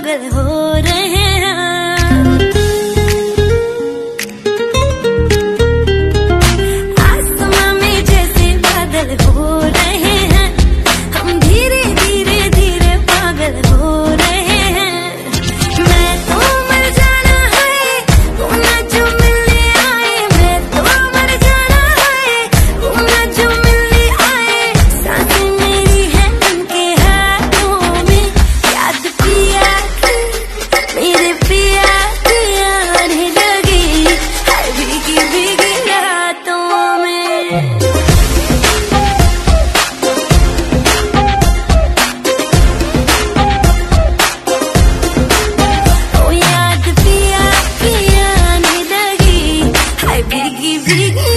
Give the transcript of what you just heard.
पागल हो रहे हैं। आसमां में जैसे बादल हो रहे हैं, हम धीरे धीरे धीरे पागल हो रहे हैं। मैं तो मर जाना है वो ना जो मिलने आए, मैं तो मर जाना है वो ना जो मिलने आए। सांसें मेरी है उनके हाथों में, याद पिया मेरे पिया की आने लगी है भीगी भीगी रातों में। ओ याद पिया की आने लगी है भीगी भीगी